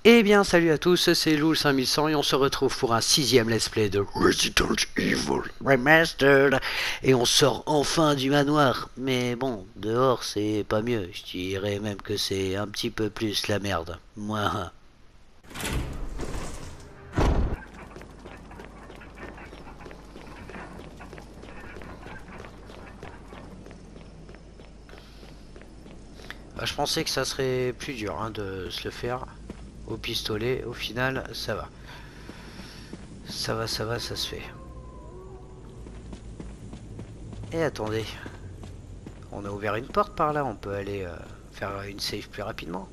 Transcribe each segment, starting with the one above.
Eh bien salut à tous, c'est Loul5100 et on se retrouve pour un sixième let's play de Resident Evil Remastered. Et on sort enfin du manoir, mais bon, dehors c'est pas mieux, je dirais même que c'est un petit peu plus la merde. Moi. Je pensais que ça serait plus dur de se le faire au pistolet, au final ça va. Ça se fait. Et attendez, on a ouvert une porte par là, on peut aller faire une save plus rapidement.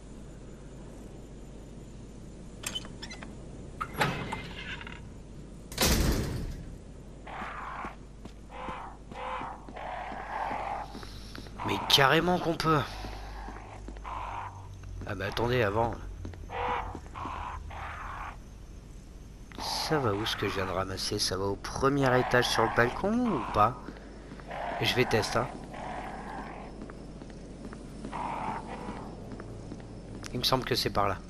Mais carrément qu'on peut. Ah bah attendez, avant. Ça va où ce que je viens de ramasser? Ça va au premier étage sur le balcon ou pas? Je vais tester. Il me semble que c'est par là.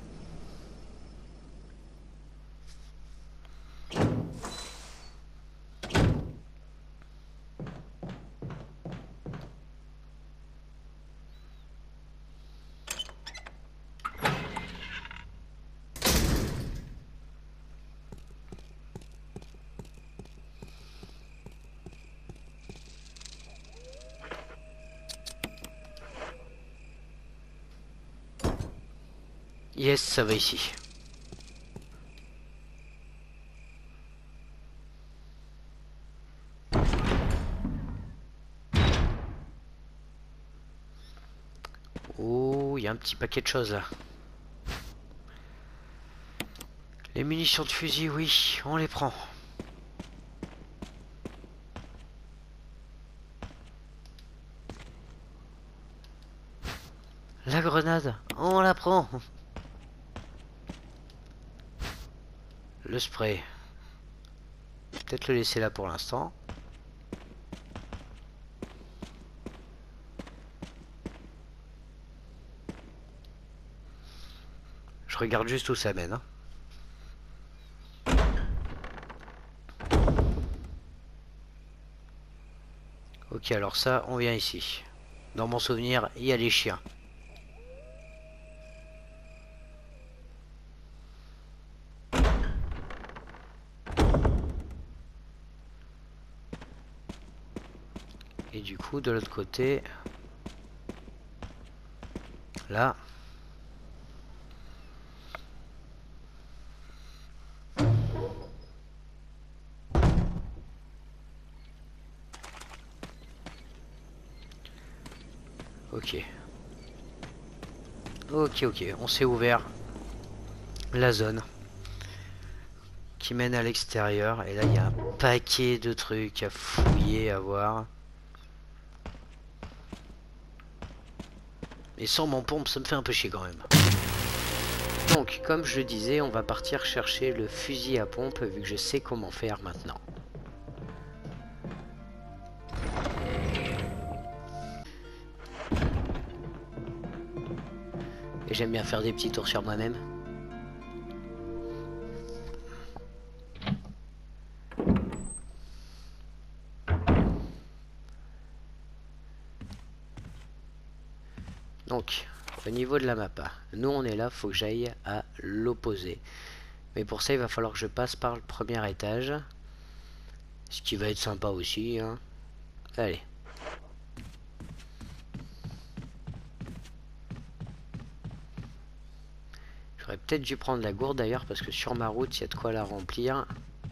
Yes, ça va ici. Oh, il y a un petit paquet de choses là. Les munitions de fusil, oui, on les prend. La grenade, on la prend. Le spray. Peut-être le laisser là pour l'instant. Je regarde juste où ça mène. Ok, alors ça, on vient ici. Dans mon souvenir, il y a les chiens. Et du coup, de l'autre côté, là, ok. Ok, on s'est ouvert la zone qui mène à l'extérieur. Et là, il y a un paquet de trucs à fouiller, à voir. Et sans mon pompe, ça me fait un peu chier quand même. Donc, comme je le disais, on va partir chercher le fusil à pompe, vu que je sais comment faire maintenant. Et j'aime bien faire des petits tours sur moi-même. Donc, au niveau de la map, nous on est là, faut que j'aille à l'opposé. Mais pour ça, il va falloir que je passe par le premier étage. Ce qui va être sympa aussi. Allez. J'aurais peut-être dû prendre la gourde d'ailleurs, parce que sur ma route, il y a de quoi la remplir.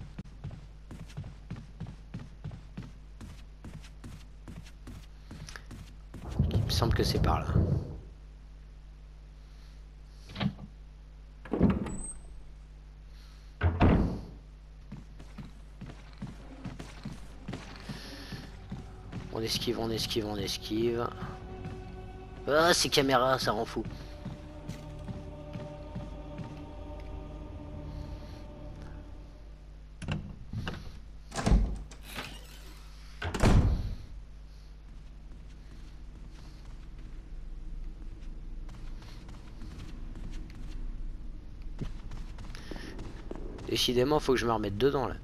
Il me semble que c'est par là. On esquive, on esquive, on esquive. Ah, ces caméras, ça rend fou. Décidément, faut que je me remette dedans là.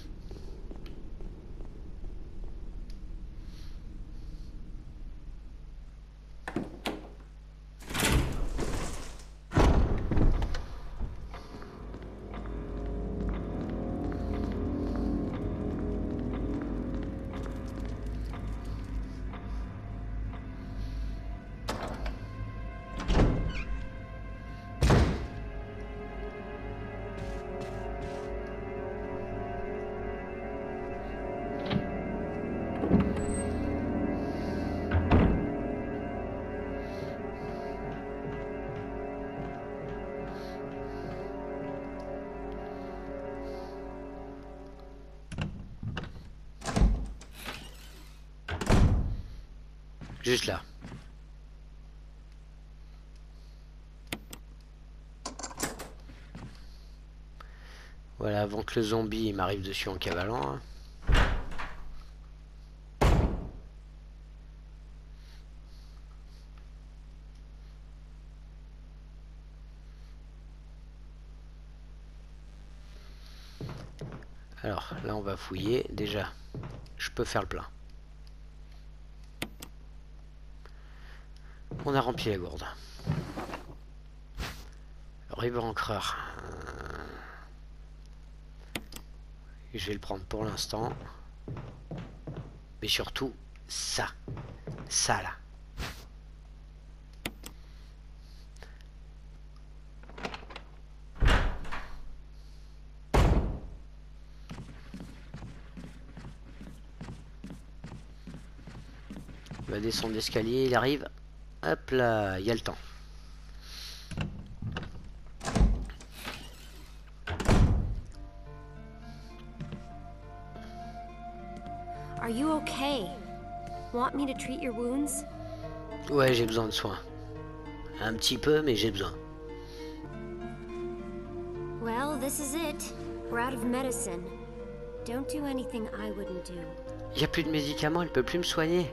Juste là. Voilà, avant que le zombie m'arrive dessus en cavalant. Alors, là on va fouiller. Déjà, je peux faire le plein. On a rempli la gourde. River encreur. Je vais le prendre pour l'instant. Mais surtout, ça. Ça là. Il va descendre l'escalier, il arrive. Hop là, il y a le temps. Are you okay? Want me to treat your wounds? Ouais, j'ai besoin de soins. Un petit peu, mais j'ai besoin. Well, this is it. We're out of medicine. Don't do anything I wouldn't do. Il n'y a plus de médicaments, elle peut plus me soigner.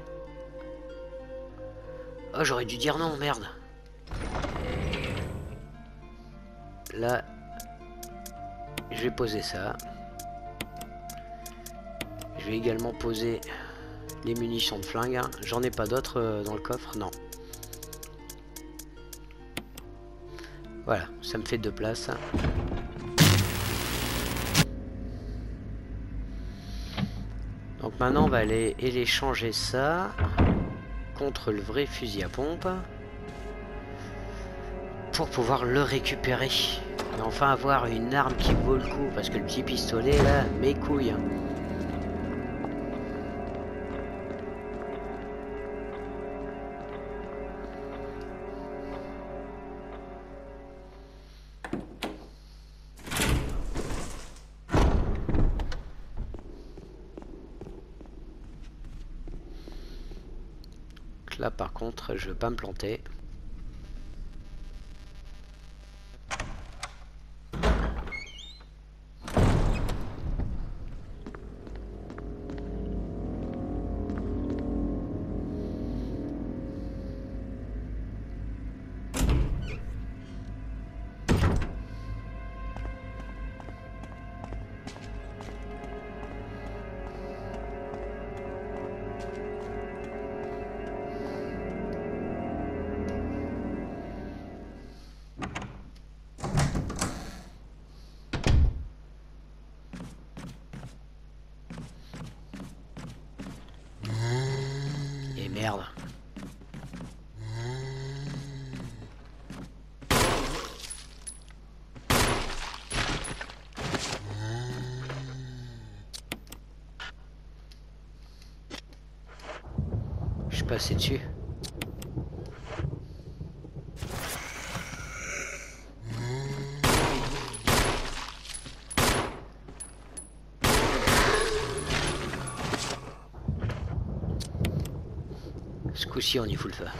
Oh, j'aurais dû dire non, merde. Là, je vais poser ça. Je vais également poser les munitions de flingue. J'en ai pas d'autres dans le coffre, non. Voilà, ça me fait 2 places. Donc maintenant on va aller échanger ça contre le vrai fusil à pompe pour pouvoir le récupérer et enfin avoir une arme qui vaut le coup, parce que le petit pistolet là, mes couilles. Là par contre je veux pas me planter. Merde. Je suis passé dessus. Ce coup-ci on y fout le feu.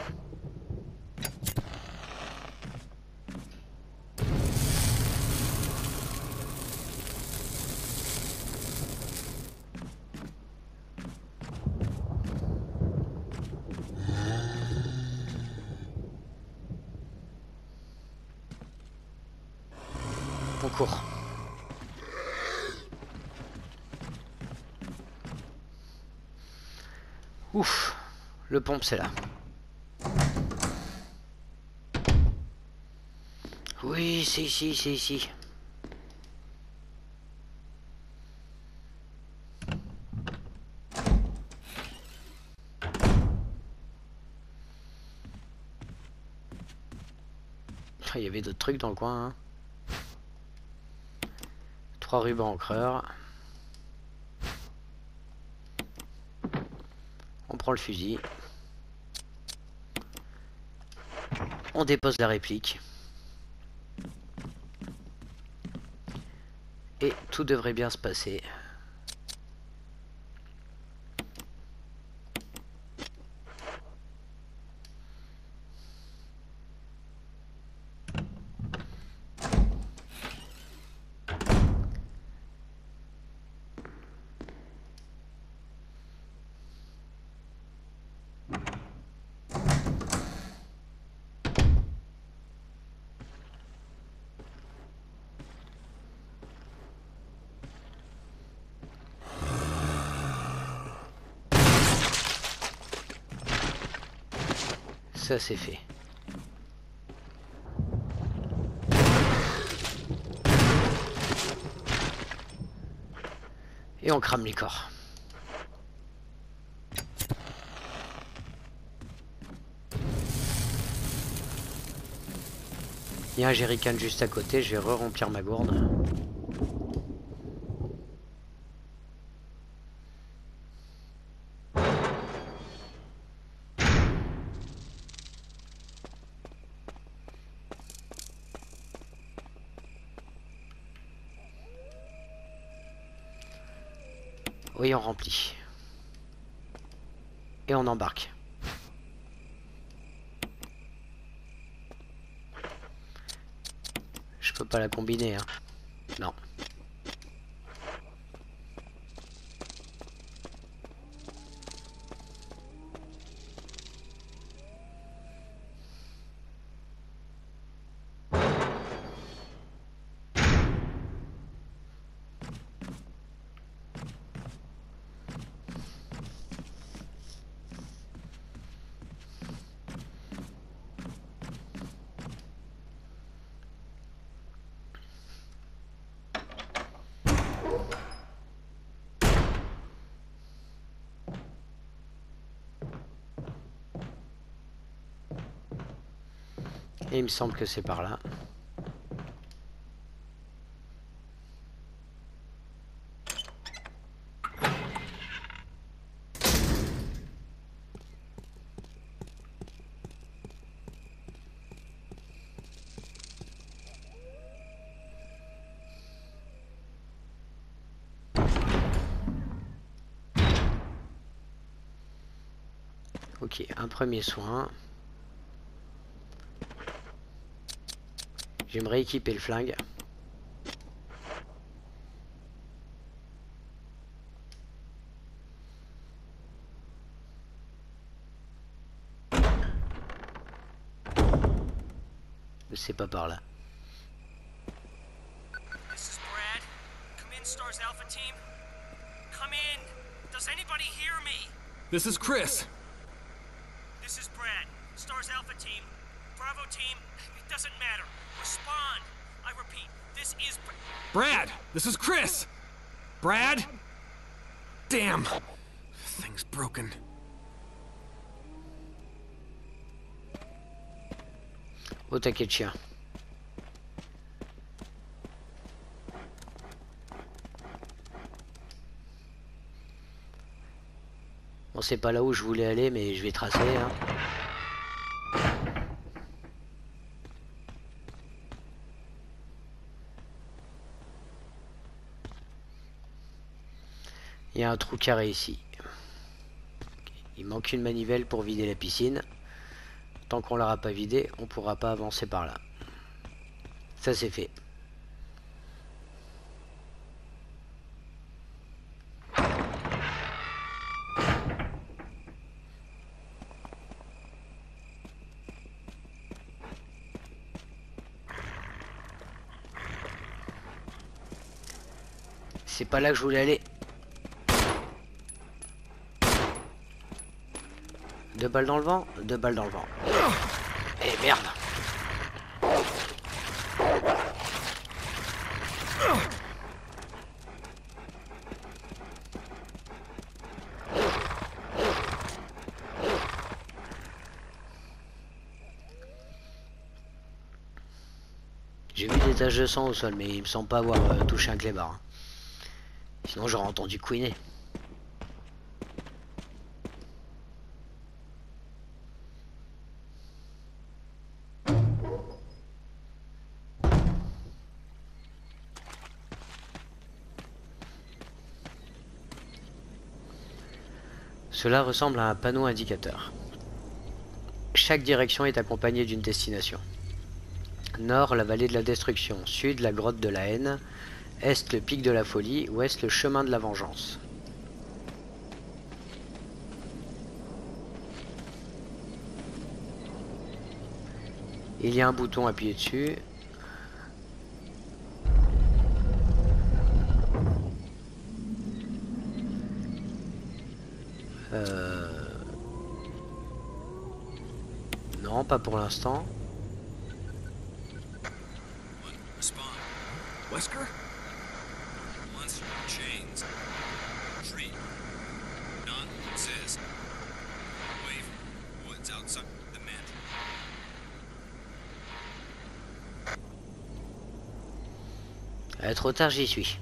On court. Ouf, le pompe c'est là. Oui, c'est ici, c'est ici. Il y avait d'autres trucs dans le coin. Hein. 3 rubans encreurs. On prend le fusil. On dépose la réplique. Et tout devrait bien se passer. Ça c'est fait. Et on crame les corps. Il y a un jerrycan juste à côté, je vais re-remplir ma gourde. Oui, on remplit. Et on embarque. Je peux pas la combiner, hein. Non. Et il me semble que c'est par là. Ok, un premier soin. Je vais me rééquiper le flingue. C'est pas par là. This is Brad. Come in, Stars Alpha Team. Come in. Does anybody hear me? This is Chris. This is Brad. Stars Alpha Team. Bravo Team. It doesn't matter. Respond. I repeat, this is Brad, this is Chris. Brad? Damn. Thing's broken. Au taquet de chien. Bon, c'est pas là où je voulais aller, mais je vais tracer. Hein. Il y a un trou carré ici. Il manque une manivelle pour vider la piscine. Tant qu'on l'aura pas vidé, on pourra pas avancer par là. Ça c'est fait. C'est pas là que je voulais aller. 2 balles dans le vent, 2 balles dans le vent. Et merde. J'ai vu des taches de sang au sol, mais il me semble pas avoir touché un clébard. Hein. Sinon j'aurais entendu couiner. Cela ressemble à un panneau indicateur. Chaque direction est accompagnée d'une destination. Nord, la vallée de la destruction. Sud, la grotte de la haine. Est, le pic de la folie. Ouest, le chemin de la vengeance. Il y a un bouton appuyé dessus. Non, pas pour l'instant. Respond. Wesker? Monster chains. Tree. None exist. Away from woods outside the mansion. Trop tard, j'y suis.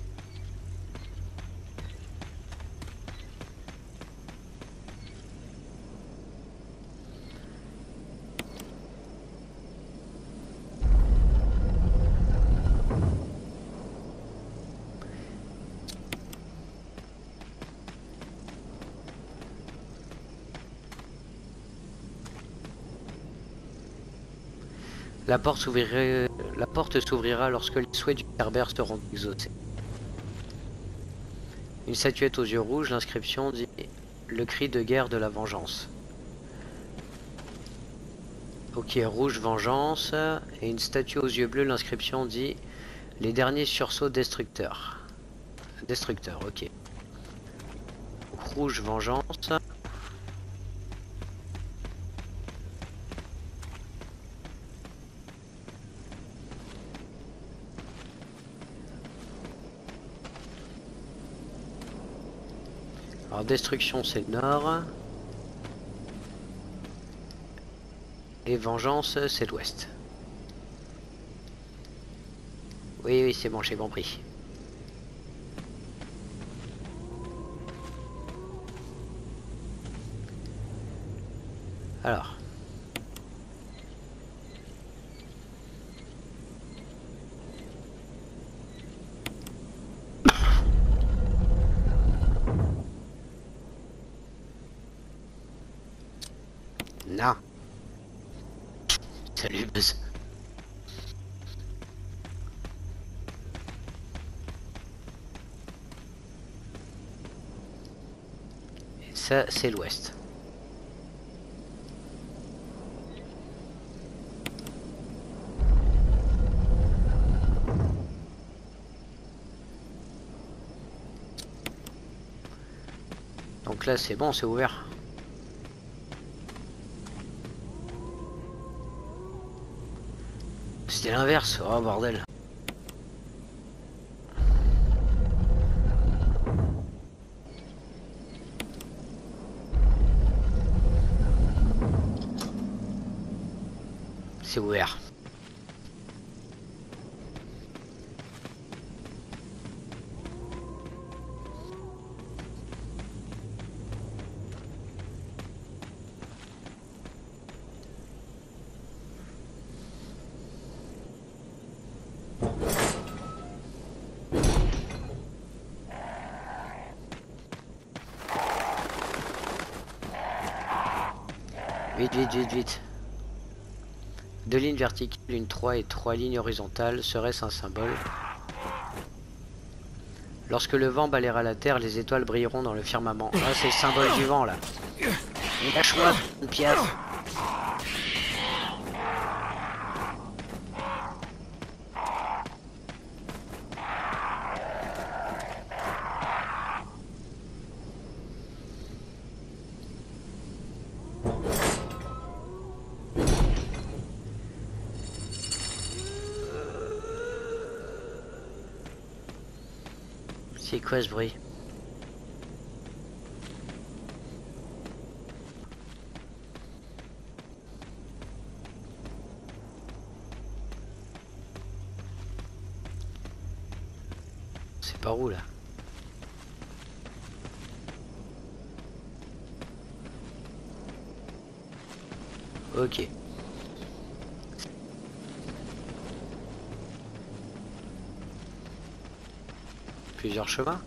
La porte s'ouvrira lorsque les souhaits du Cerbère seront exaucés. Une statuette aux yeux rouges, l'inscription dit « Le cri de guerre de la vengeance ». Ok, rouge vengeance, et une statue aux yeux bleus, l'inscription dit « Les derniers sursauts destructeurs ». Destructeur, ok. Rouge vengeance. Alors destruction c'est le nord. Et vengeance c'est l'ouest. Oui c'est bon, j'ai compris. Alors. Non. Salut Buzz. Et ça c'est l'ouest. Donc là c'est bon, c'est ouvert. C'était l'inverse, oh bordel. C'est ouvert. Vite. 2 lignes verticales, une 3 et 3 lignes horizontales, serait-ce un symbole? Lorsque le vent balayera la terre, les étoiles brilleront dans le firmament. Ah, c'est le symbole du vent là. Lâche-moi, une piaffe. C'est quoi ce bruit? C'est par où là? Ok. Plusieurs chemins?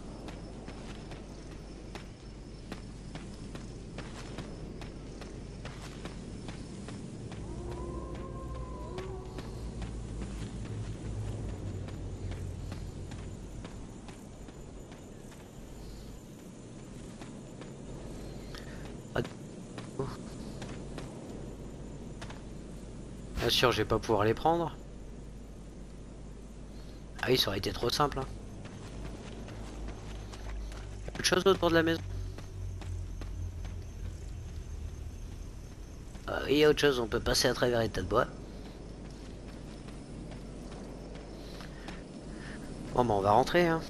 Bien sûr, je vais pas pouvoir les prendre. Ah oui, ça aurait été trop simple. Hein. Y a autre chose autour de la maison? Il y a autre chose, on peut passer à travers les tas de bois. Bon, bah on va rentrer. Hein.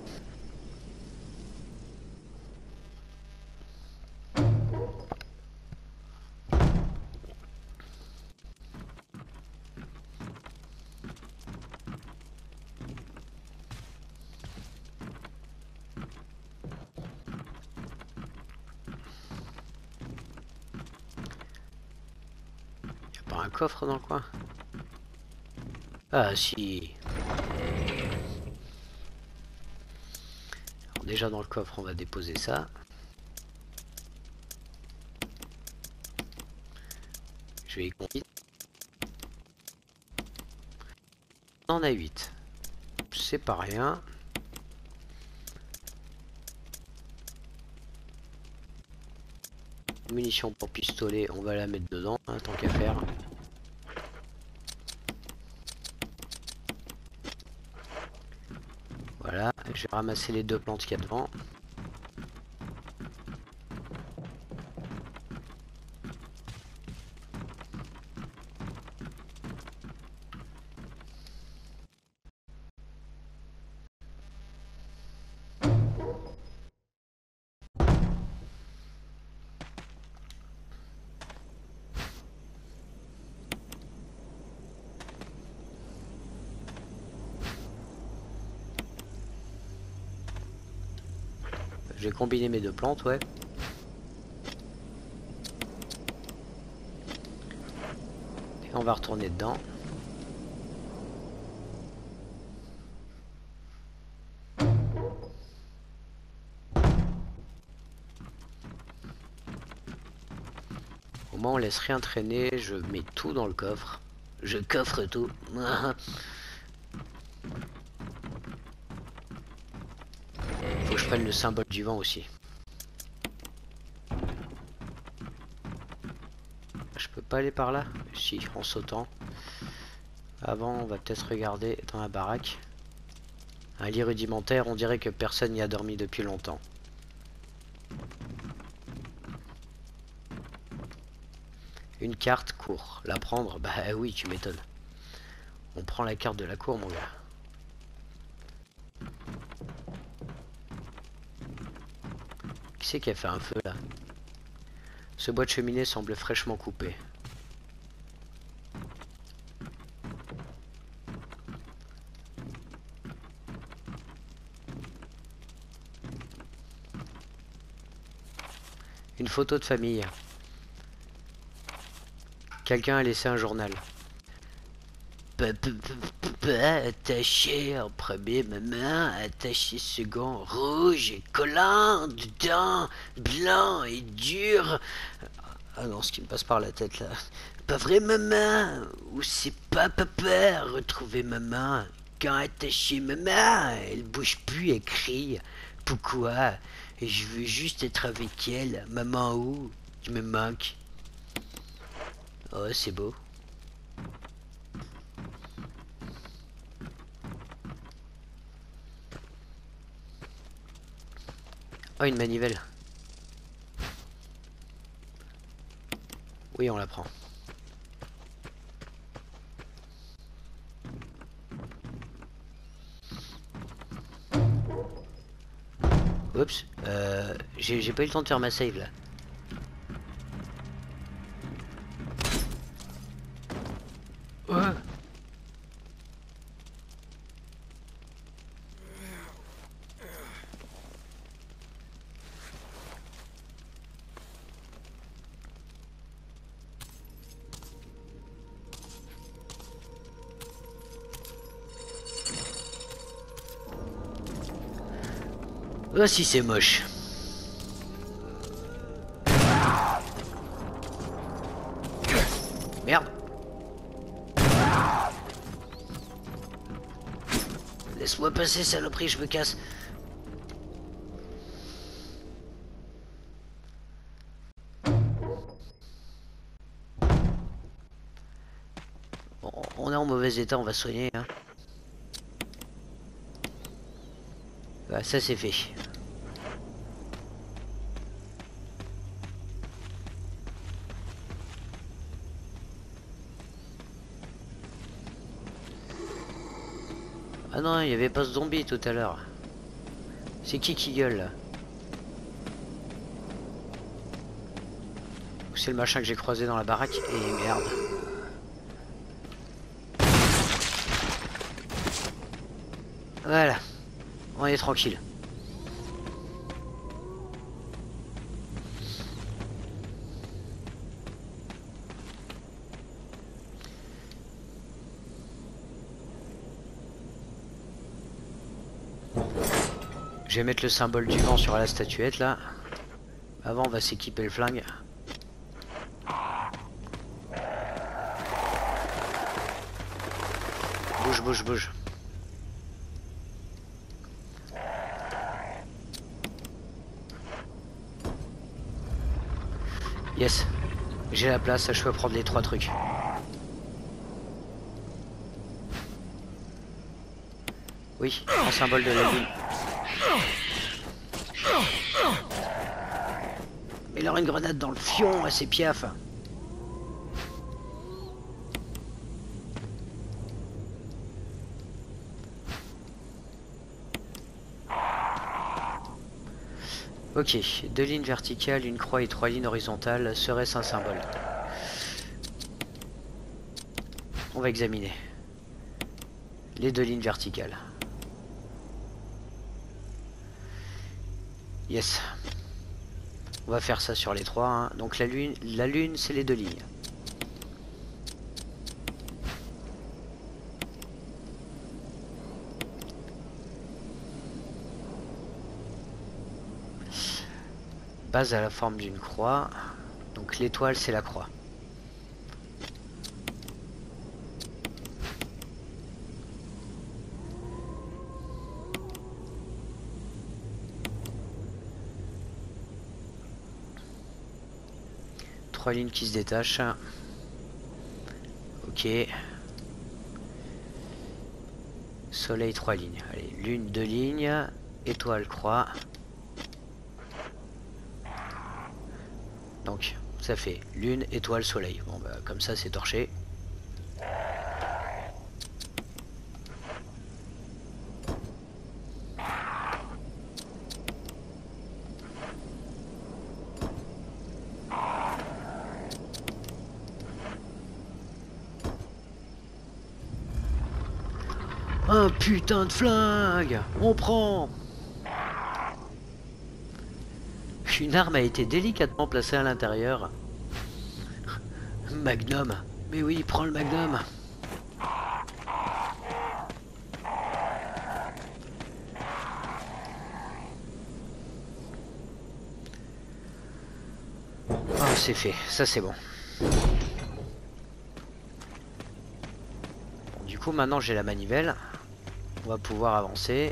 Pas un coffre dans le coin? Ah si. Alors, déjà dans le coffre on va déposer ça. Je vais y compter. On en a 8. C'est pas rien. Munitions pour pistolet, on va la mettre dedans, hein, tant qu'à faire. Voilà, je vais ramasser les 2 plantes qu'il y a devant. Je vais combiner mes 2 plantes, ouais. Et on va retourner dedans. Au moins on laisse rien traîner, je mets tout dans le coffre. Je coffre tout. Faut que je prenne le symbole du vent aussi. Je peux pas aller par là? Si, en sautant. Avant, on va peut-être regarder dans la baraque. Un lit rudimentaire, on dirait que personne n'y a dormi depuis longtemps. Une carte, cour. La prendre? Bah oui, tu m'étonnes. On prend la carte de la cour, mon gars. Qui c'est qui a fait un feu là? Ce bois de cheminée semble fraîchement coupé. Une photo de famille. Quelqu'un a laissé un journal. Papa attaché en premier, maman attaché second, rouge et collant, dedans, blanc et dur. Ah non, ce qui me passe par la tête là. Pas vrai maman? Ou c'est pas papa? Retrouver maman. Quand attaché maman, elle bouge plus, elle crie. Pourquoi? Je veux juste être avec elle. Maman où? Tu me manques. Oh, c'est beau. Oh, une manivelle. Oui, on la prend. Oups, j'ai pas eu le temps de faire ma save là. Ouais. Oh si c'est moche. Merde. Laisse-moi passer, saloperie, je me casse. Bon, on est en mauvais état, on va se soigner. Hein. Voilà, ça c'est fait. Ah non, il n'y avait pas ce zombie tout à l'heure. C'est qui gueule là? C'est le machin que j'ai croisé dans la baraque et merde. Voilà, on est tranquille. Je vais mettre le symbole du vent sur la statuette là. Avant on va s'équiper le flingue. Bouge, bouge, bouge. Yes. J'ai la place, je peux prendre les 3 trucs. Oui, en symbole de la lune. Mais il aura une grenade dans le fion à ses piafs. Ok, 2 lignes verticales, une croix et 3 lignes horizontales, serait-ce un symbole? On va examiner. Les 2 lignes verticales. Yes. On va faire ça sur les 3. Hein. Donc la lune c'est les 2 lignes. Base à la forme d'une croix. Donc l'étoile c'est la croix. Trois lignes qui se détachent. Ok. Soleil 3 lignes. Allez, lune 2 lignes. Étoile croix. Donc ça fait lune, étoile, soleil. Bon bah comme ça c'est torché. Un putain de flingue! On prend! Une arme a été délicatement placée à l'intérieur. Magnum. Mais oui, prends le magnum. Oh, c'est fait. Ça, c'est bon. Du coup, maintenant, j'ai la manivelle. On va pouvoir avancer.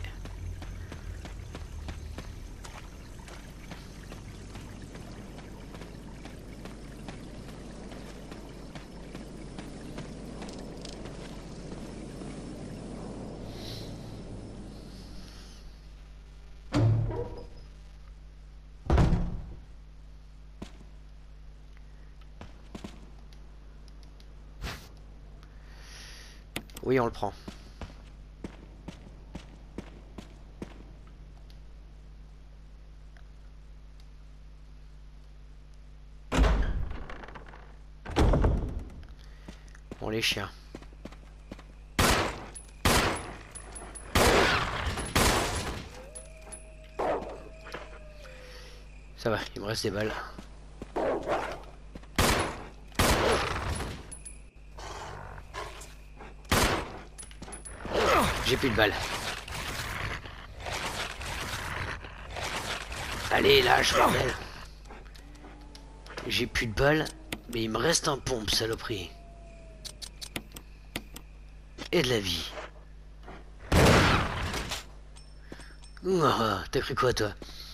Oui, on le prend. les chiens. Ça va, il me reste des balles. J'ai plus de balles. Allez, lâche, bordel. J'ai plus de balles, mais il me reste un pompe, saloperie. Et de la vie. Ouah, t'as cru quoi, toi?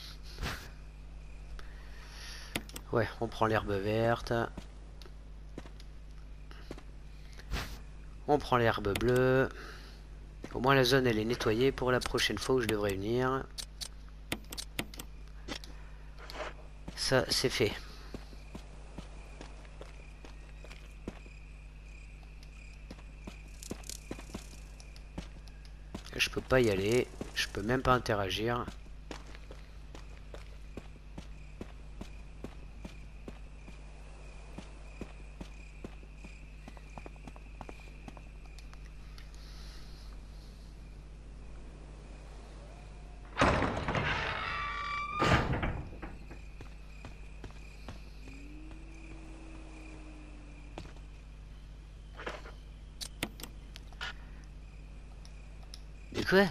Ouais, on prend l'herbe verte. On prend l'herbe bleue. Au moins la zone elle est nettoyée pour la prochaine fois où je devrais venir. Ça c'est fait. Je peux pas y aller. Je peux même pas interagir. Mais quoi?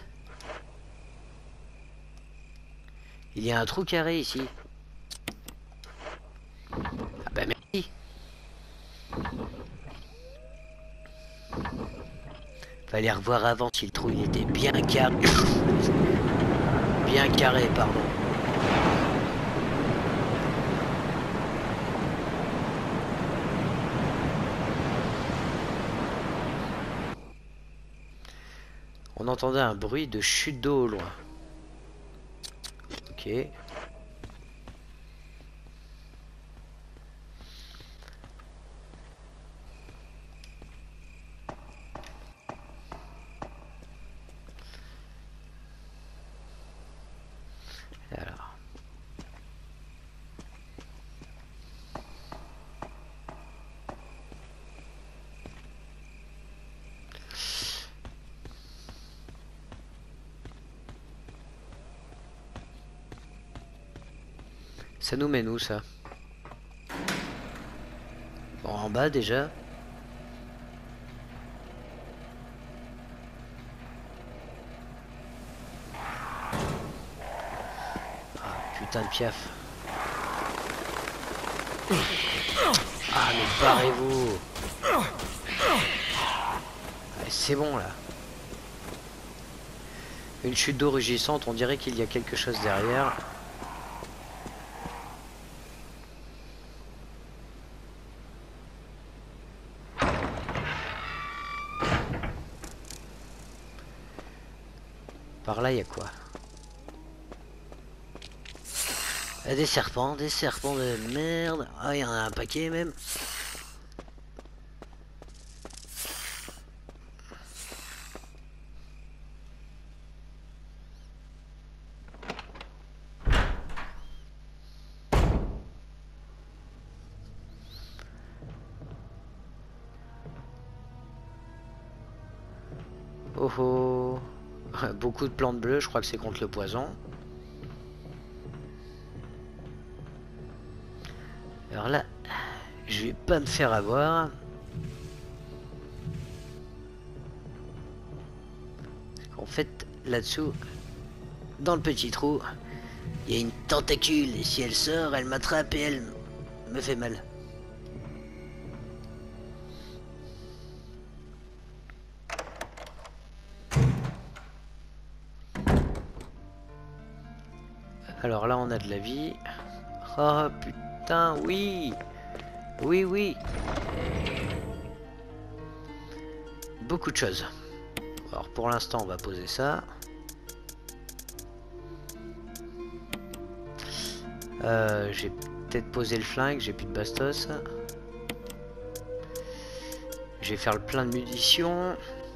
Il y a un trou carré ici. Ah bah merci. Fallait revoir avant si le trou il était bien carré. Bien carré, pardon. On entendait un bruit de chute d'eau au loin. Ok. Alors. Ça nous mène où ça? Bon, en bas déjà. Ah, putain de piaf. Ah mais barrez-vous. C'est bon là. Une chute d'eau rugissante, on dirait qu'il y a quelque chose derrière. Par là, il y a quoi? Des serpents de merde. Ah, il y en a un paquet même. Oh oh. Beaucoup de plantes bleues, je crois que c'est contre le poison. Alors là, je vais pas me faire avoir. En fait, là-dessous, dans le petit trou, il y a une tentacule. Et si elle sort, elle m'attrape et elle me fait mal. Alors là, on a de la vie. Oh putain, oui! Oui, oui! Beaucoup de choses. Alors pour l'instant, on va poser ça. J'ai peut-être posé le flingue, j'ai plus de bastos. Je vais faire le plein de munitions.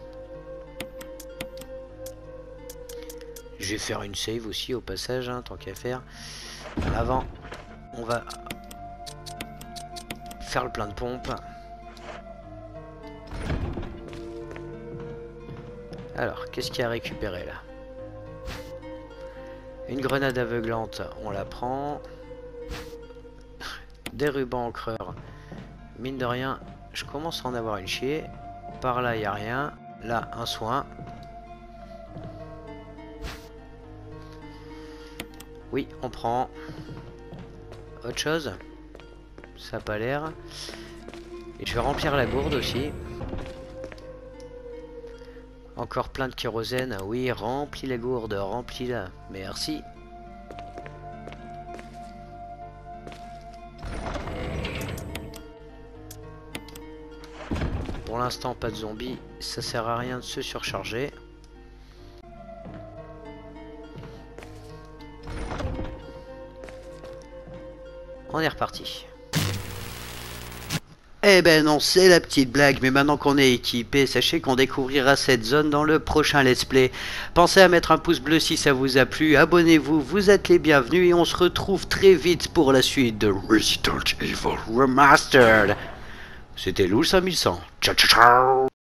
Je vais faire une save aussi au passage, hein, tant qu'à faire. Avant, on va faire le plein de pompes. Alors, qu'est-ce qu'il y a à récupérer là? Une grenade aveuglante, on la prend. Des rubans encreurs. Mine de rien, je commence à en avoir une chier. Par là, il n'y a rien. Là, un soin. Oui, on prend. Autre chose? Ça n'a pas l'air. Et je vais remplir la gourde aussi. Encore plein de kérosène. Oui, remplis la gourde, remplis-la. Merci. Pour l'instant, pas de zombies. Ça sert à rien de se surcharger. On est reparti. Eh ben non, c'est la petite blague, mais maintenant qu'on est équipé, sachez qu'on découvrira cette zone dans le prochain let's play. Pensez à mettre un pouce bleu si ça vous a plu, abonnez-vous, vous êtes les bienvenus et on se retrouve très vite pour la suite de Resident Evil Remastered. C'était Loul 5100. Ciao ciao ciao.